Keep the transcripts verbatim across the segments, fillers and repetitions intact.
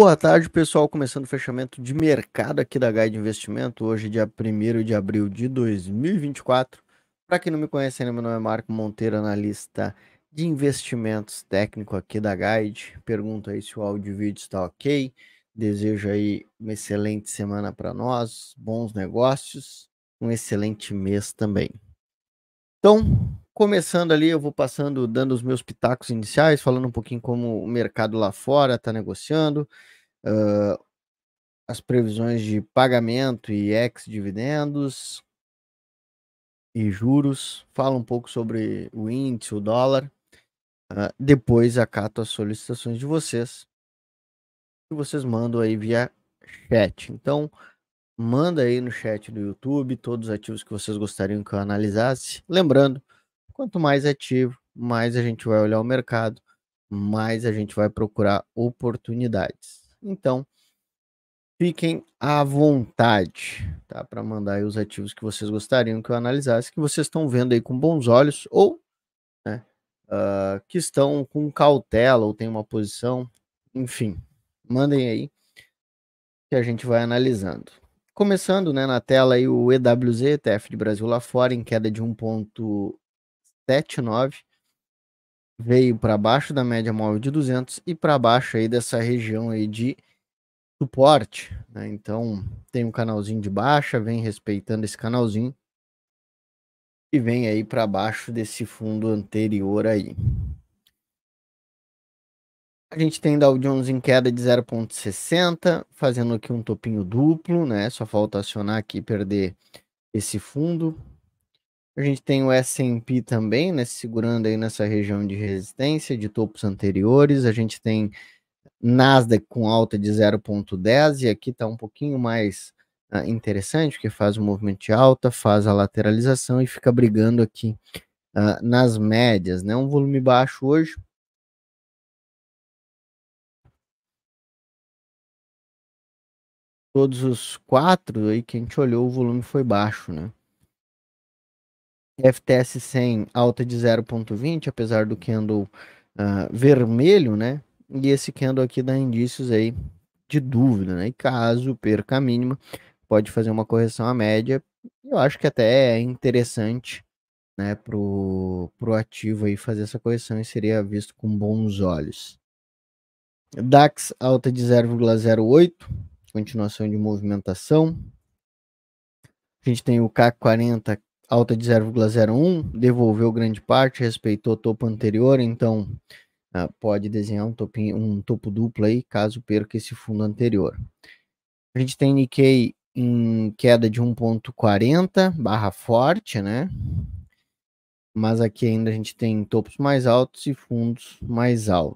Boa tarde, pessoal. Começando o fechamento de mercado aqui da Guide Investimento. Hoje, dia primeiro de abril de dois mil e vinte e quatro. Para quem não me conhece ainda, meu nome é Marco Monteiro, analista de investimentos técnico aqui da Guide. Pergunto aí se o áudio e vídeo está ok. Desejo aí uma excelente semana para nós, bons negócios, um excelente mês também. Então, começando ali, eu vou passando, dando os meus pitacos iniciais, falando um pouquinho como o mercado lá fora está negociando. Uh, as previsões de pagamento e ex-dividendos e juros, fala um pouco sobre o índice, o dólar. Uh, depois acato as solicitações de vocês, que vocês mandam aí via chat. Então, manda aí no chat do YouTube todos os ativos que vocês gostariam que eu analisasse. Lembrando, quanto mais ativo, mais a gente vai olhar o mercado, mais a gente vai procurar oportunidades. Então, fiquem à vontade, tá? Para mandar aí os ativos que vocês gostariam que eu analisasse, que vocês estão vendo aí com bons olhos, ou né, uh, que estão com cautela, ou tem uma posição, enfim, mandem aí que a gente vai analisando. Começando, né, na tela aí o E W Z, E T F de Brasil lá fora, em queda de um vírgula setenta e nove, veio para baixo da média móvel de duzentos e para baixo aí dessa região aí de suporte, né? Então tem um canalzinho de baixa, vem respeitando esse canalzinho e vem aí para baixo desse fundo anterior aí. A gente tem Dow Jones em queda de zero vírgula sessenta, fazendo aqui um topinho duplo, né? Só falta acionar aqui e perder esse fundo. A gente tem o S and P também, né? Segurando aí nessa região de resistência de topos anteriores. A gente tem Nasdaq com alta de zero vírgula dez e aqui está um pouquinho mais uh, interessante, porque faz o movimento de alta, faz a lateralização e fica brigando aqui uh, nas médias, né? Um volume baixo hoje. Todos os quatro aí que a gente olhou, o volume foi baixo, né? F T S cem alta de zero vírgula vinte, apesar do candle uh, vermelho, né? E esse candle aqui dá indícios aí de dúvida, né? E caso perca a mínima, pode fazer uma correção à média. Eu acho que até é interessante, né, pro, pro ativo aí fazer essa correção e seria visto com bons olhos. DAX alta de zero vírgula zero oito, continuação de movimentação. A gente tem o C A C quarenta alta de zero vírgula zero um, devolveu grande parte, respeitou o topo anterior, então uh, pode desenhar um, topinho, um topo duplo aí, caso perca esse fundo anterior. A gente tem Nikkei em queda de um vírgula quarenta, barra forte, né? Mas aqui ainda a gente tem topos mais altos e fundos mais altos.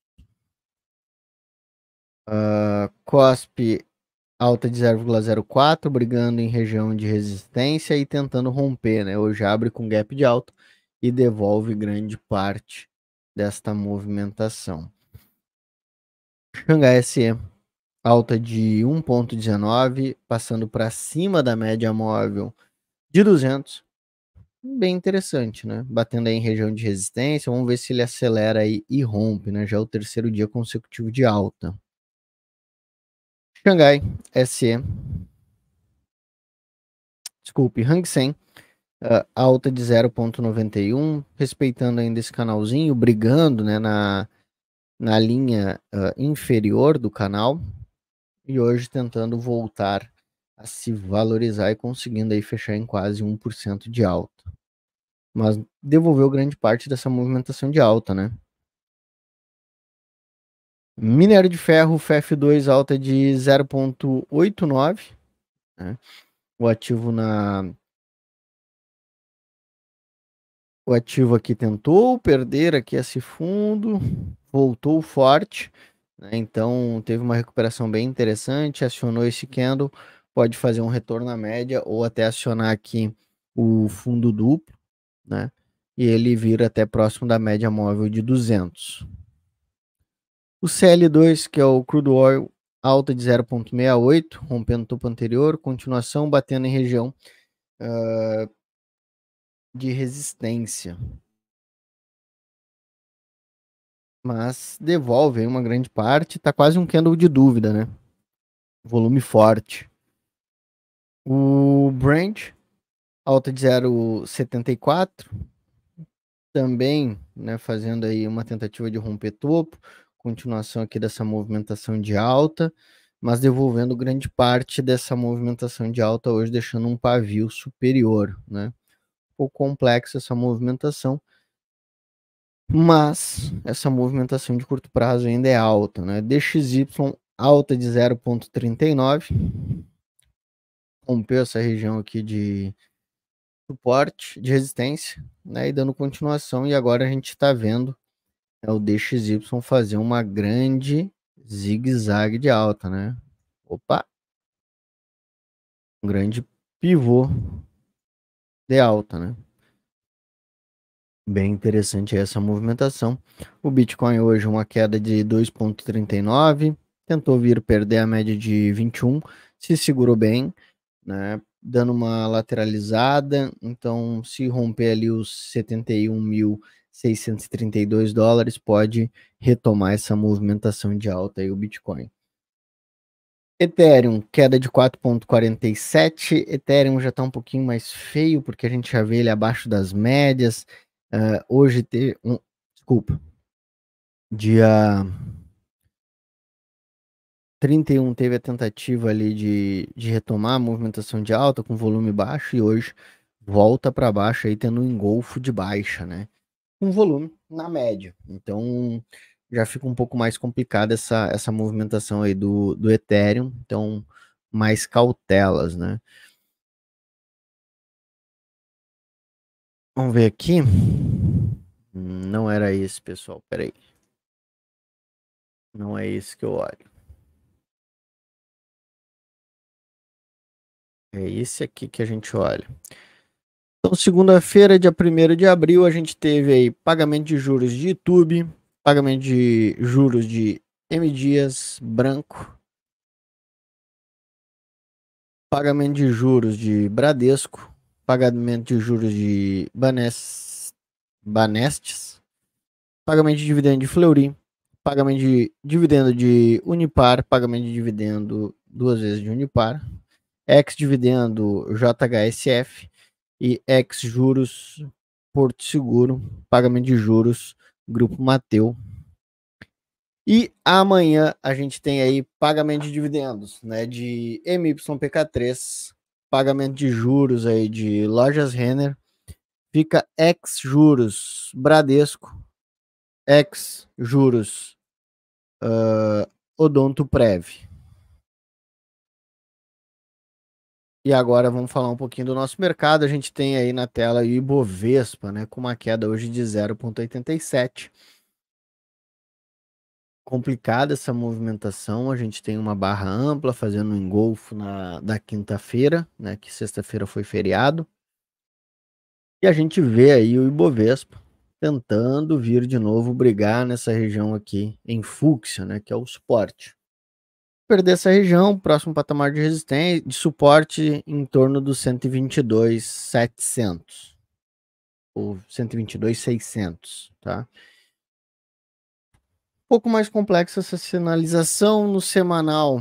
Uh, C O S P alta de zero vírgula zero quatro, brigando em região de resistência e tentando romper, né? Hoje abre com gap de alta e devolve grande parte desta movimentação. Xangai S E alta de um vírgula dezenove, passando para cima da média móvel de duzentos. Bem interessante, né? Batendo aí em região de resistência. Vamos ver se ele acelera aí e rompe, né? Já é o terceiro dia consecutivo de alta. Xangai S E. Desculpe, Hang Seng. Uh, alta de zero vírgula noventa e um, respeitando ainda esse canalzinho, brigando, né, na, na linha uh, inferior do canal. E hoje tentando voltar a se valorizar e conseguindo aí fechar em quase um por cento de alta. Mas devolveu grande parte dessa movimentação de alta, né? Minério de ferro, F F dois alta de zero vírgula oitenta e nove, né? O ativo na o ativo aqui tentou perder aqui esse fundo, voltou forte, né? Então teve uma recuperação bem interessante, acionou esse candle, pode fazer um retorno à média ou até acionar aqui o fundo duplo, né? E ele vira até próximo da média móvel de duzentos. O C L dois, que é o Crude Oil, alta de zero vírgula sessenta e oito, rompendo o topo anterior, continuação batendo em região uh, de resistência. mas devolve aí uma grande parte, tá quase um candle de dúvida, né? Volume forte. O Brent, alta de zero vírgula setenta e quatro, também, né, fazendo aí uma tentativa de romper topo, continuação aqui dessa movimentação de alta, mas devolvendo grande parte dessa movimentação de alta hoje, deixando um pavio superior, né? Um pouco complexa essa movimentação, mas essa movimentação de curto prazo ainda é alta, né? D X Y alta de zero vírgula trinta e nove, rompeu essa região aqui de suporte, de resistência, né? E dando continuação, e agora a gente está vendo, né, o D X Y fazer uma grande zigue-zague de alta, né? Opa, um grande pivô de alta, né? Bem interessante essa movimentação. O Bitcoin hoje uma queda de dois vírgula trinta e nove, tentou vir perder a média de vinte e um, se segurou bem, né? Dando uma lateralizada, então se romper ali os setenta e um mil seiscentos e trinta e dois dólares, pode retomar essa movimentação de alta aí o Bitcoin. Ethereum, queda de quatro vírgula quarenta e sete. Ethereum já está um pouquinho mais feio, porque a gente já vê ele abaixo das médias. Uh, hoje teve um, desculpa, dia trinta e um teve a tentativa ali de, de retomar a movimentação de alta com volume baixo, e hoje volta para baixo aí, tendo um engolfo de baixa, né? Com volume na média. Então já fica um pouco mais complicada essa, essa movimentação aí do, do Ethereum. Então, mais cautelas, né? Vamos ver aqui. Não era esse, pessoal. Peraí. Não é esse que eu olho. É esse aqui que a gente olha. Então, segunda-feira, dia primeiro de abril, a gente teve aí pagamento de juros de YouTube, pagamento de juros de M Dias Branco, pagamento de juros de Bradesco, pagamento de juros de Banes, Banestes, pagamento de dividendo de Fleury, pagamento de dividendo de Unipar, pagamento de dividendo duas vezes de Unipar, ex-dividendo J H S F e ex-juros Porto Seguro, pagamento de juros Grupo Mateu. E amanhã a gente tem aí pagamento de dividendos, né, de M Y P K três, pagamento de juros aí de Lojas Renner, fica ex-juros Bradesco, ex-juros uh, Odonto Prev. E agora vamos falar um pouquinho do nosso mercado. A gente tem aí na tela o Ibovespa, né, com uma queda hoje de zero vírgula oitenta e sete. Complicada essa movimentação. A gente tem uma barra ampla fazendo um engolfo na da quinta-feira, né, que sexta-feira foi feriado. E a gente vê aí o Ibovespa tentando vir de novo brigar nessa região aqui em fúcsia, né, que é o suporte. Perder essa região, próximo patamar de resistência, de suporte em torno dos cento e vinte e dois mil e setecentos ou cento e vinte e dois mil e seiscentos, tá? Um pouco mais complexa essa sinalização no semanal.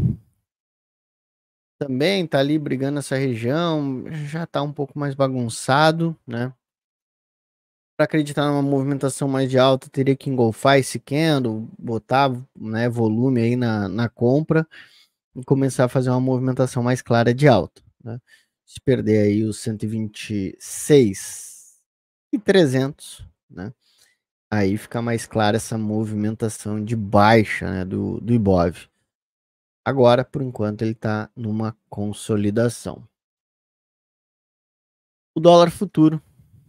Também tá ali brigando essa região, já tá um pouco mais bagunçado, né? Para acreditar numa movimentação mais de alta, teria que engolfar esse candle, botar, né, volume aí na, na compra e começar a fazer uma movimentação mais clara de alta, né? Se perder aí os cento e vinte e seis e trezentos, né? Aí fica mais clara essa movimentação de baixa, né, do, do Ibov. Agora, por enquanto, ele está numa consolidação. O dólar futuro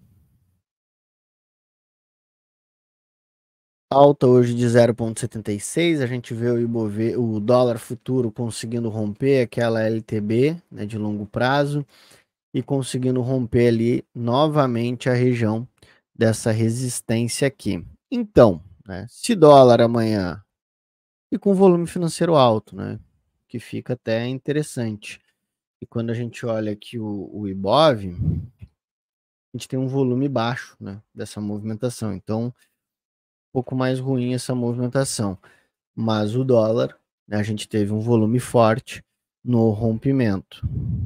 alta hoje de zero vírgula setenta e seis. A gente vê o Ibov, o dólar futuro conseguindo romper aquela L T B, né, de longo prazo, e conseguindo romper ali novamente a região dessa resistência aqui. Então, né, se dólar amanhã e com volume financeiro alto, né, que fica até interessante. E quando a gente olha aqui o, o Ibov, a gente tem um volume baixo, né, dessa movimentação. Então, pouco mais ruim essa movimentação. Mas o dólar, né, a gente teve um volume forte no rompimento.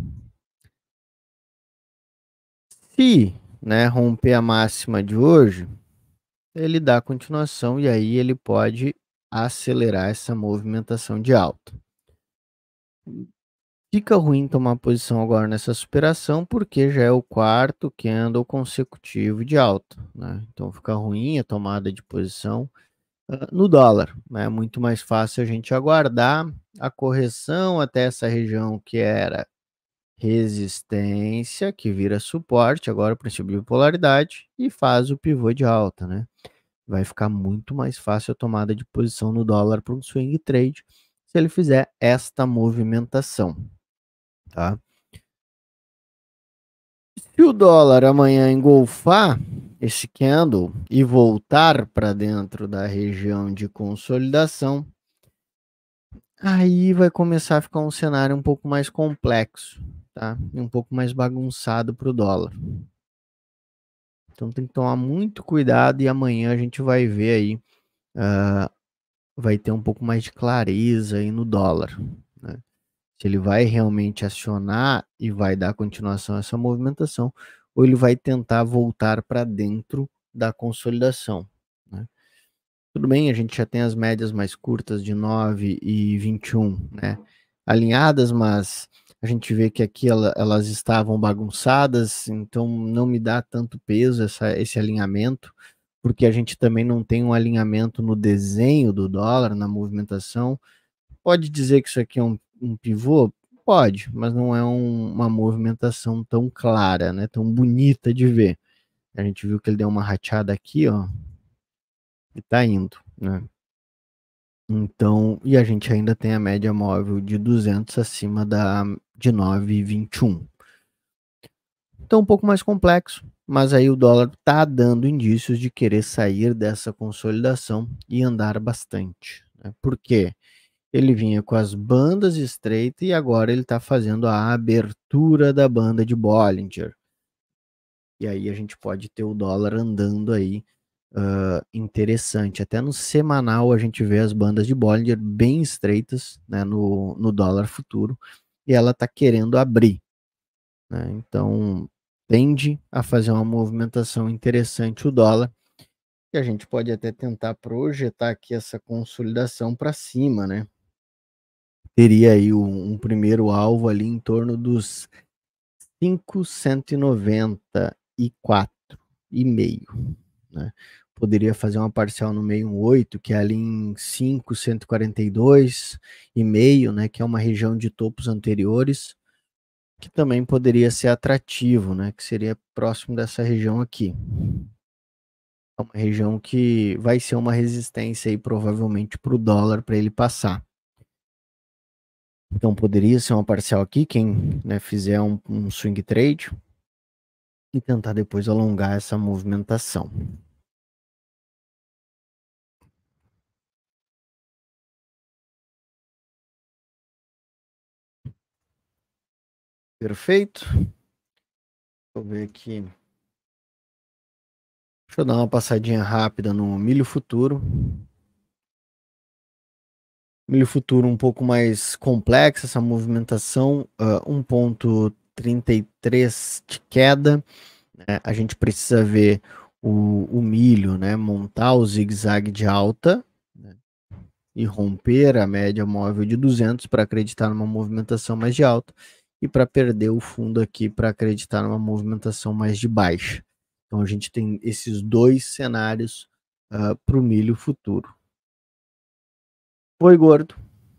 Se, né, romper a máxima de hoje, ele dá continuação e aí ele pode acelerar essa movimentação de alta. Fica ruim tomar posição agora nessa superação, porque já é o quarto candle consecutivo de alta, né? Então fica ruim a tomada de posição uh, no dólar, né? É muito mais fácil a gente aguardar a correção até essa região que era resistência, que vira suporte, agora o princípio de bipolaridade, e faz o pivô de alta, né? Vai ficar muito mais fácil a tomada de posição no dólar para um swing trade se ele fizer esta movimentação, tá? Se o dólar amanhã engolfar esse candle e voltar para dentro da região de consolidação, aí vai começar a ficar um cenário um pouco mais complexo, tá? E um pouco mais bagunçado para o dólar. Então tem que tomar muito cuidado e amanhã a gente vai ver aí, uh, vai ter um pouco mais de clareza aí no dólar, né? Se ele vai realmente acionar e vai dar continuação a essa movimentação, ou ele vai tentar voltar para dentro da consolidação, né? Tudo bem, a gente já tem as médias mais curtas de nove e vinte e um, né, alinhadas, mas a gente vê que aqui ela, elas estavam bagunçadas, então não me dá tanto peso essa, esse alinhamento, porque a gente também não tem um alinhamento no desenho do dólar, na movimentação. Pode dizer que isso aqui é um, um pivô? Pode, mas não é um, uma movimentação tão clara, né, tão bonita de ver. A gente viu que ele deu uma rateada aqui, ó, e tá indo, né? Então, e a gente ainda tem a média móvel de duzentos acima da de nove e vinte e um. Então, um pouco mais complexo, mas aí o dólar tá dando indícios de querer sair dessa consolidação e andar bastante, né? Por quê? Ele vinha com as bandas estreitas e agora ele está fazendo a abertura da banda de Bollinger. E aí a gente pode ter o dólar andando aí uh, interessante. Até no semanal a gente vê as bandas de Bollinger bem estreitas, né, no, no dólar futuro, e ela está querendo abrir, né? Então tende a fazer uma movimentação interessante o dólar, e a gente pode até tentar projetar aqui essa consolidação para cima, né? Teria aí um, um primeiro alvo ali em torno dos cinco mil cento e noventa e quatro e meio, né? Poderia fazer uma parcial no meio um oito, que é ali em cinco mil cento e quarenta e dois e meio, né, que é uma região de topos anteriores, que também poderia ser atrativo, né, que seria próximo dessa região aqui. É uma região que vai ser uma resistência aí provavelmente para o dólar para ele passar. Então poderia ser uma parcial aqui, quem, né, fizer um, um swing trade e tentar depois alongar essa movimentação. Perfeito? Deixa eu ver aqui. Deixa eu dar uma passadinha rápida no milho futuro. Milho futuro um pouco mais complexa, essa movimentação, uh, um ponto trinta e três de queda, né? A gente precisa ver o, o milho, né, montar o zigue-zague de alta, né, e romper a média móvel de duzentos para acreditar numa movimentação mais de alta, e para perder o fundo aqui para acreditar numa movimentação mais de baixa. Então a gente tem esses dois cenários uh, para o milho futuro. Boi gordo.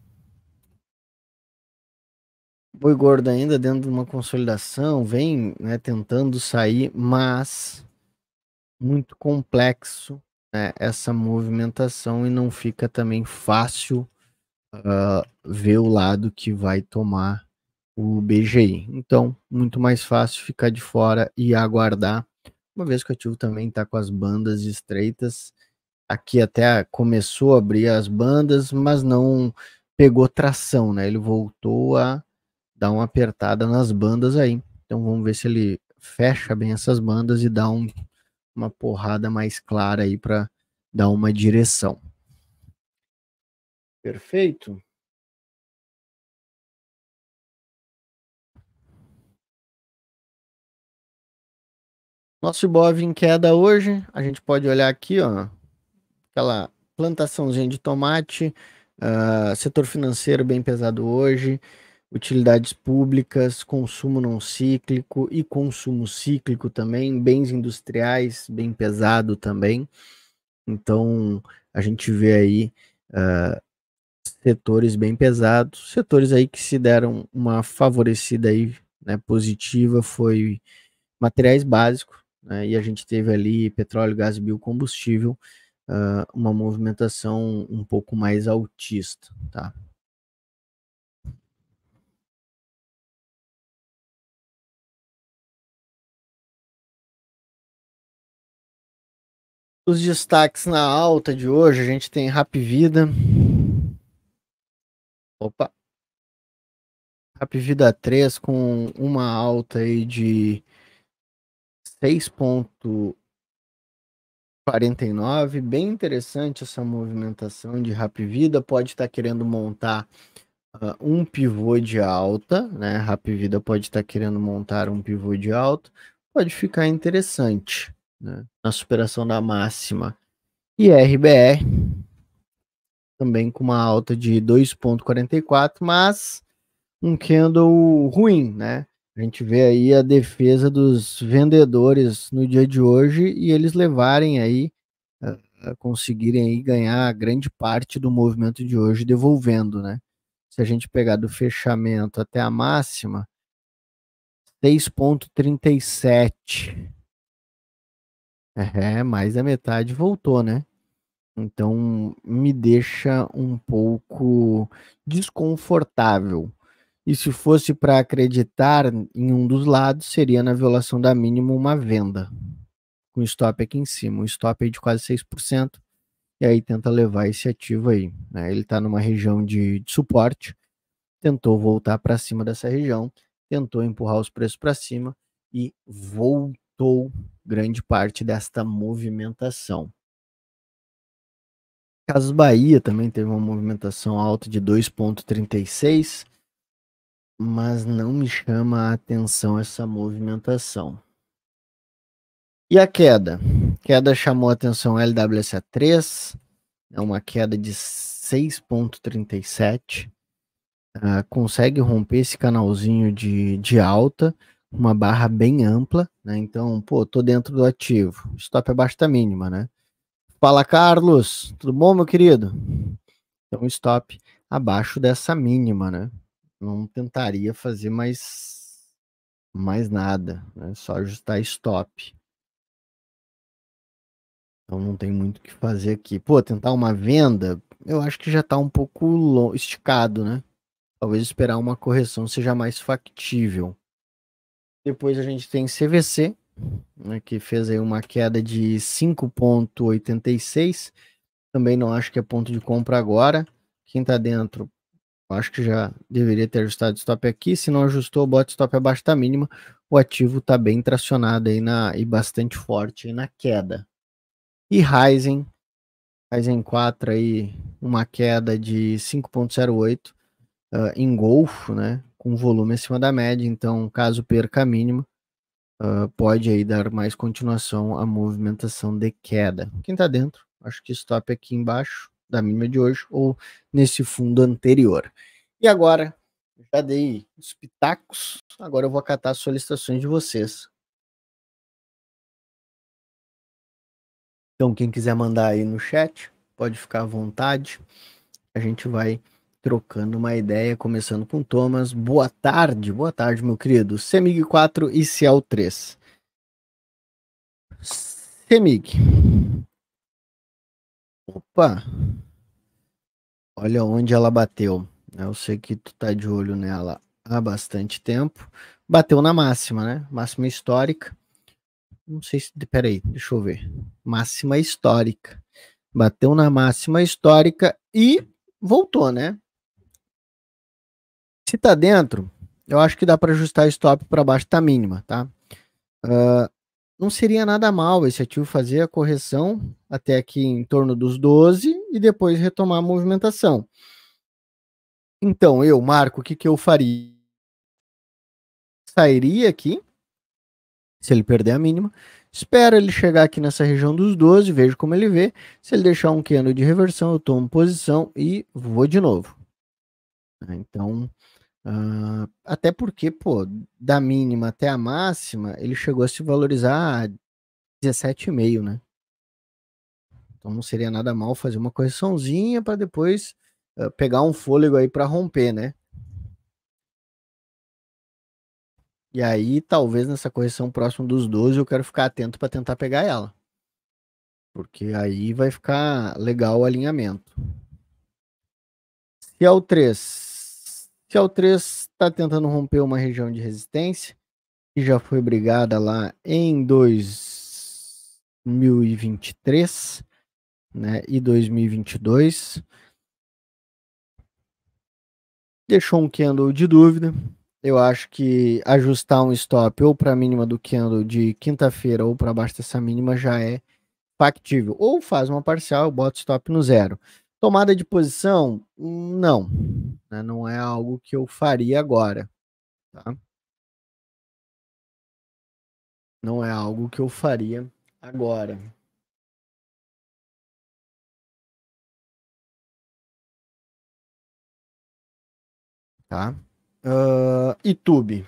Boi gordo ainda dentro de uma consolidação, vem, né, tentando sair, mas muito complexo, né, essa movimentação, e não fica também fácil uh, ver o lado que vai tomar o B G I. Então, muito mais fácil ficar de fora e aguardar, uma vez que o ativo também está com as bandas estreitas. Aqui até começou a abrir as bandas, mas não pegou tração, né? Ele voltou a dar uma apertada nas bandas aí. Então vamos ver se ele fecha bem essas bandas e dá um, uma porrada mais clara aí para dar uma direção. Perfeito? Nosso Ibov em queda hoje, a gente pode olhar aqui, ó, aquela plantaçãozinha de tomate, uh, setor financeiro bem pesado hoje, utilidades públicas, consumo não cíclico e consumo cíclico também, bens industriais bem pesado também. Então a gente vê aí uh, setores bem pesados, setores aí que se deram uma favorecida aí, né, positiva, foi materiais básicos, né, e a gente teve ali petróleo, gás, biocombustível, uh, uma movimentação um pouco mais altista, tá? Os destaques na alta de hoje, a gente tem Hapvida. Opa. Hapvida três com uma alta aí de seis vírgula quarenta e nove. Bem interessante essa movimentação de Hapvida. Pode estar querendo montar uh, um pivô de alta, né? Hapvida pode estar querendo montar um pivô de alta. Pode ficar interessante, né? Na superação da máxima. E R B R também com uma alta de dois vírgula quarenta e quatro, mas um candle ruim, né? A gente vê aí a defesa dos vendedores no dia de hoje e eles levarem aí, a, a conseguirem aí ganhar grande parte do movimento de hoje devolvendo, né? Se a gente pegar do fechamento até a máxima, seis vírgula trinta e sete. É, mais da metade voltou, né? Então me deixa um pouco desconfortável. E se fosse para acreditar em um dos lados, seria na violação da mínima uma venda, com stop aqui em cima, um stop aí de quase seis por cento, e aí tenta levar esse ativo aí, né? Ele está numa região de, de suporte, tentou voltar para cima dessa região, tentou empurrar os preços para cima e voltou grande parte desta movimentação. Casas Bahia também teve uma movimentação alta de dois vírgula trinta e seis, mas não me chama a atenção essa movimentação. E a queda? Queda chamou a atenção L W S A três, é uma queda de seis vírgula trinta e sete. Uh, consegue romper esse canalzinho de, de alta, uma barra bem ampla, né? Então, pô, tô dentro do ativo. Stop abaixo da mínima, né? Fala, Carlos. Tudo bom, meu querido? Então, stop abaixo dessa mínima, né? Não tentaria fazer mais, mais nada, né? Só ajustar stop. Então não tem muito o que fazer aqui. Pô, tentar uma venda, eu acho que já tá um pouco esticado, né? Talvez esperar uma correção seja mais factível. Depois a gente tem C V C, né, que fez aí uma queda de cinco vírgula oitenta e seis. Também não acho que é ponto de compra agora. Quem tá dentro, acho que já deveria ter ajustado stop aqui. Se não ajustou, bota stop abaixo da mínima. O ativo tá bem tracionado aí na, e bastante forte aí na queda. E Ryzen, Ryzen quatro aí, uma queda de cinco vírgula zero oito uh, em Golfo, né? Com volume acima da média. Então, caso perca a mínima, uh, pode aí dar mais continuação à movimentação de queda. Quem tá dentro, acho que stop aqui embaixo da mínima de hoje ou nesse fundo anterior. E agora, já dei os pitacos, agora eu vou acatar as solicitações de vocês. Então, quem quiser mandar aí no chat, pode ficar à vontade. A gente vai trocando uma ideia, começando com o Thomas. Boa tarde, boa tarde, meu querido. Semig quatro e Ciel três. Semig. Opa. Olha onde ela bateu. Eu sei que tu tá de olho nela há bastante tempo. Bateu na máxima, né? Máxima histórica. Não sei se... Peraí, deixa eu ver. Máxima histórica. Bateu na máxima histórica e voltou, né? Se tá dentro, eu acho que dá para ajustar stop para baixo da mínima, tá? Uh, não seria nada mal esse ativo fazer a correção até aqui em torno dos doze e depois retomar a movimentação. Então eu, Marco, o que que eu faria? Sairia aqui, se ele perder a mínima, espero ele chegar aqui nessa região dos doze, vejo como ele vê. Se ele deixar um candle de reversão, eu tomo posição e vou de novo. Então, uh, até porque, pô, da mínima até a máxima, ele chegou a se valorizar a dezessete vírgula cinco, né? Então não seria nada mal fazer uma correçãozinha para depois uh, pegar um fôlego aí para romper, né? E aí, talvez nessa correção próximo dos doze, eu quero ficar atento para tentar pegar ela. Porque aí vai ficar legal o alinhamento. Se é o três, se é o três está tentando romper uma região de resistência, que já foi brigada lá em dois mil e vinte e três, né, e dois mil e vinte e dois. Deixou um candle de dúvida. Eu acho que ajustar um stop ou para a mínima do candle de quinta-feira ou para baixo dessa mínima já é factível. Ou faz uma parcial, bota stop no zero. Tomada de posição, não. Né? Não é algo que eu faria agora. Tá? Não é algo que eu faria agora. Tá? Uh, YouTube.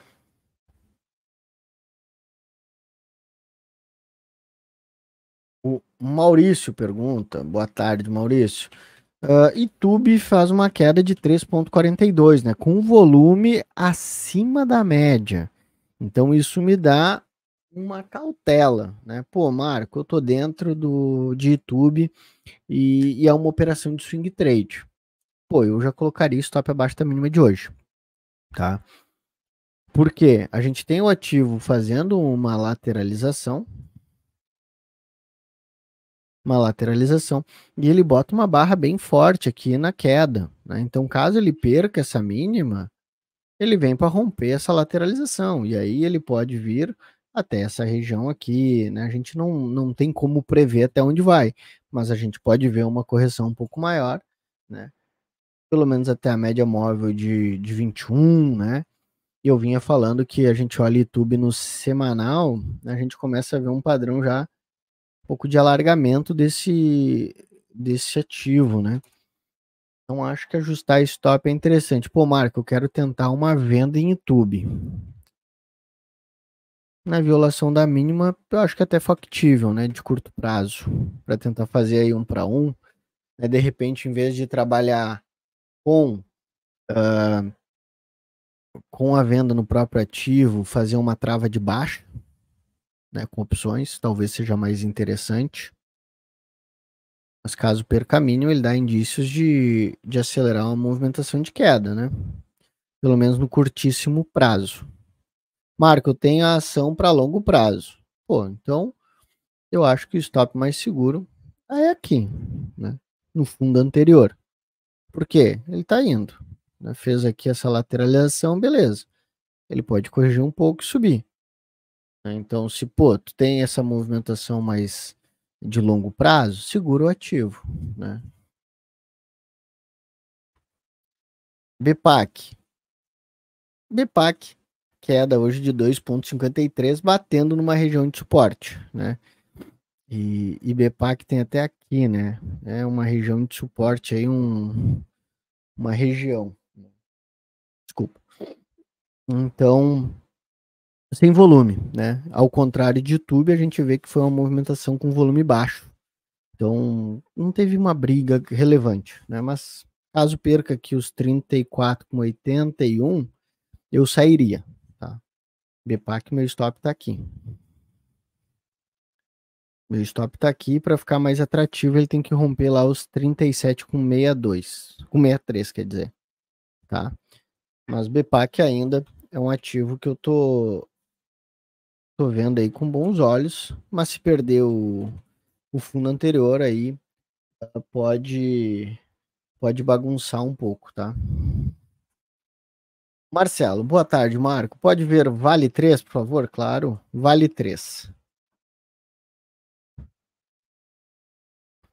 O Maurício pergunta. Boa tarde, Maurício. Uh, YouTube faz uma queda de três vírgula quarenta e dois, né? Com volume acima da média. Então isso me dá uma cautela, né? Pô, Marco, eu tô dentro do de YouTube e, e é uma operação de swing trade. Pô, eu já colocaria stop abaixo da mínima de hoje, tá? Porque a gente tem o ativo fazendo uma lateralização, uma lateralização, e ele bota uma barra bem forte aqui na queda, né? Então, caso ele perca essa mínima, ele vem para romper essa lateralização, e aí ele pode vir até essa região aqui, né? A gente não, não tem como prever até onde vai, mas a gente pode ver uma correção um pouco maior, né? Pelo menos até a média móvel de, de vinte e um, né? E eu vinha falando que a gente olha YouTube no semanal, a gente começa a ver um padrão já um pouco de alargamento desse, desse ativo, né? Então acho que ajustar stop é interessante. Pô, Marco, eu quero tentar uma venda em YouTube. Na violação da mínima, eu acho que é até factível, né? De curto prazo. Para tentar fazer aí um para um. Né, de repente, em vez de trabalhar com, uh, com a venda no próprio ativo, fazer uma trava de baixa, né? Com opções, talvez seja mais interessante. Mas caso perca a mínima, ele dá indícios de, de acelerar uma movimentação de queda, né? Pelo menos no curtíssimo prazo. Marco, eu tenho a ação para longo prazo. Pô, então eu acho que o stop mais seguro é aqui, né? No fundo anterior. Por quê? Ele está indo. Né? Fez aqui essa lateralização, beleza. Ele pode corrigir um pouco e subir. Né? Então, se pô, tu tem essa movimentação mais de longo prazo, segura o ativo, né? B PAC. B PAC, queda hoje de dois vírgula cinquenta e três, batendo numa região de suporte, né? E, e B PAC tem até aqui, né? É uma região de suporte aí, um, uma região. Desculpa. Então, sem volume, né? Ao contrário de YouTube, a gente vê que foi uma movimentação com volume baixo. Então, não teve uma briga relevante, né? Mas caso perca aqui os trinta e quatro vírgula oitenta e um, eu sairia, tá? B PAC, meu stop tá aqui. Meu stop tá aqui, para ficar mais atrativo, ele tem que romper lá os trinta e sete vírgula sessenta e dois, com sessenta e três, quer dizer, tá? Mas B PAC ainda é um ativo que eu tô tô vendo aí com bons olhos, mas se perder o, o fundo anterior aí, pode pode bagunçar um pouco, tá? Marcelo, boa tarde, Marco. Pode ver Vale três, por favor? Claro, Vale três.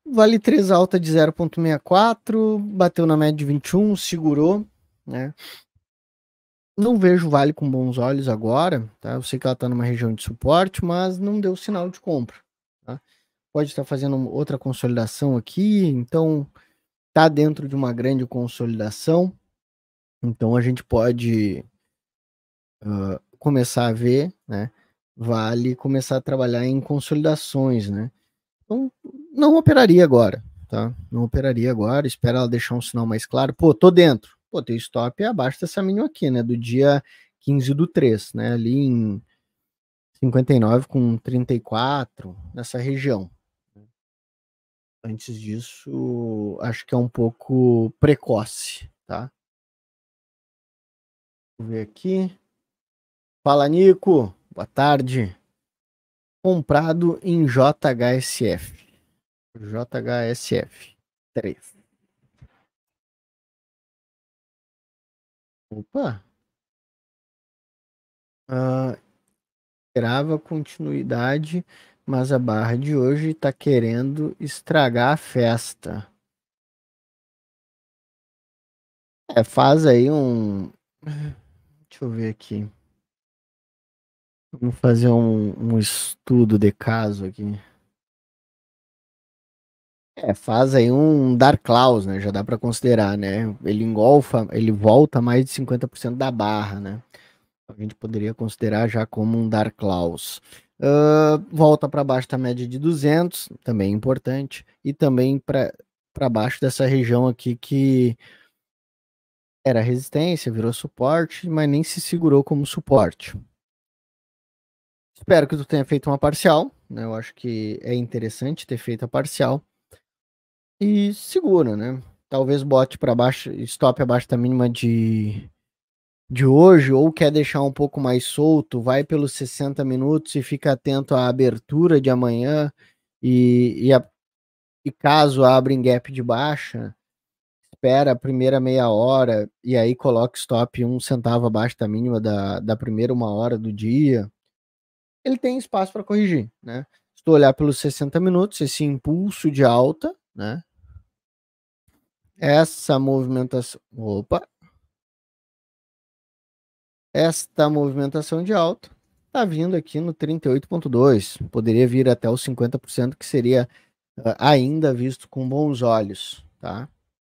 Vale três alta de zero vírgula sessenta e quatro, bateu na média de vinte e um, segurou, né? Não vejo Vale com bons olhos agora, tá? Eu sei que ela está numa região de suporte, mas não deu sinal de compra, tá? Pode estar fazendo outra consolidação aqui, então tá dentro de uma grande consolidação, então a gente pode uh, começar a ver, né? Vale começar a trabalhar em consolidações, né? Então, não operaria agora, tá? Não operaria agora, espera ela deixar um sinal mais claro. Pô, tô dentro. Pô, teu stop é abaixo dessa mínima aqui, né? Do dia quinze do três, né? Ali em cinquenta e nove com trinta e quatro, nessa região. Antes disso, acho que é um pouco precoce, tá? Vou ver aqui. Fala, Nico. Boa tarde. Comprado em J H S F. J H S F três. Opa. Uh, Esperava continuidade, mas a barra de hoje tá querendo estragar a festa. É, faz aí um. Deixa eu ver aqui. Vamos fazer um, um estudo de caso aqui. É, faz aí um Dark Claus, né? Já dá para considerar, né? Ele engolfa, ele volta mais de cinquenta por cento da barra, né? A gente poderia considerar já como um Dark Claus. Uh, volta para baixo da média de duzentos, também importante, e também para para baixo dessa região aqui que era resistência, virou suporte, mas nem se segurou como suporte. Espero que tu tenha feito uma parcial, né? Eu acho que é interessante ter feito a parcial. E segura, né? Talvez bote para baixo, stop abaixo da mínima de, de hoje, ou quer deixar um pouco mais solto, vai pelos sessenta minutos e fica atento à abertura de amanhã. E, e, a, e caso abra em gap de baixa, espera a primeira meia hora e aí coloca stop um centavo abaixo da mínima da, da primeira uma hora do dia. Ele tem espaço para corrigir, né? Se tu olhar pelos sessenta minutos, esse impulso de alta, né? Essa movimentação. Opa! Esta movimentação de alta tá vindo aqui no trinta e oito ponto dois. Poderia vir até os cinquenta por cento, que seria uh, ainda visto com bons olhos, tá?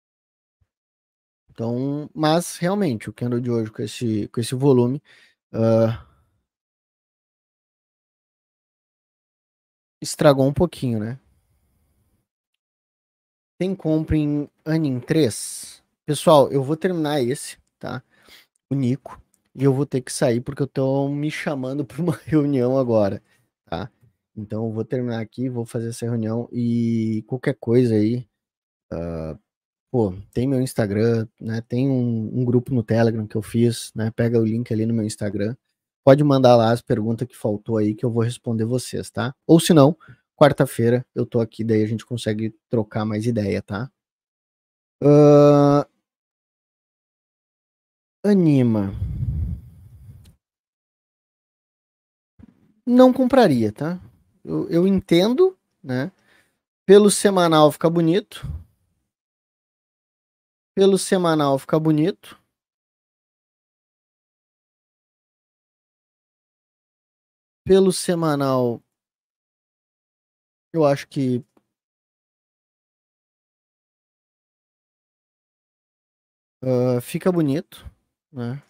Então, mas realmente, o candle de hoje com esse, com esse volume uh, estragou um pouquinho, né? Tem compra em Anin três. Pessoal, eu vou terminar esse, tá? O Nico. E eu vou ter que sair porque eu tô me chamando para uma reunião agora, tá? Então eu vou terminar aqui, vou fazer essa reunião e qualquer coisa aí, uh, pô, tem meu Instagram, né? Tem um, um grupo no Telegram que eu fiz, né? Pega o link ali no meu Instagram. Pode mandar lá as perguntas que faltou aí que eu vou responder vocês, tá? Ou se não, quarta-feira eu tô aqui, daí a gente consegue trocar mais ideia, tá? Uh, Anima. Não compraria, tá? Eu, eu entendo, né? Pelo semanal fica bonito. Pelo semanal fica bonito. Pelo semanal, eu acho que uh, fica bonito, né?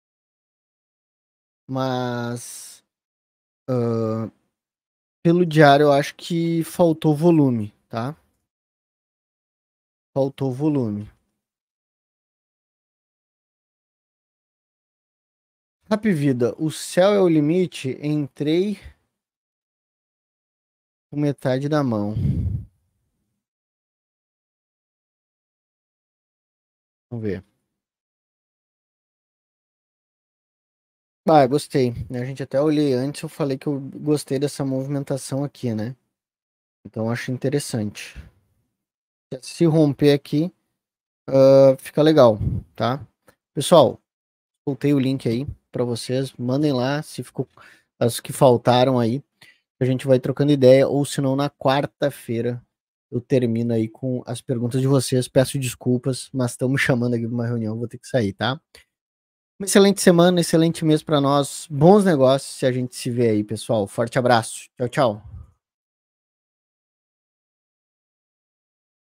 Mas uh, pelo diário, eu acho que faltou volume, tá? Faltou volume. Rap Vida, o céu é o limite. Entrei com metade da mão. Vamos ver. Ah, gostei. A gente até olhei antes, eu falei que eu gostei dessa movimentação aqui, né? Então acho interessante. Se romper aqui, uh, fica legal, tá? Pessoal, soltei o link aí para vocês. Mandem lá se ficou as que faltaram aí. A gente vai trocando ideia, ou se não, na quarta-feira eu termino aí com as perguntas de vocês. Peço desculpas, mas estão me chamando aqui para uma reunião, vou ter que sair, tá? Uma excelente semana, excelente mês para nós, bons negócios e a gente se vê aí, pessoal. Forte abraço. Tchau, tchau.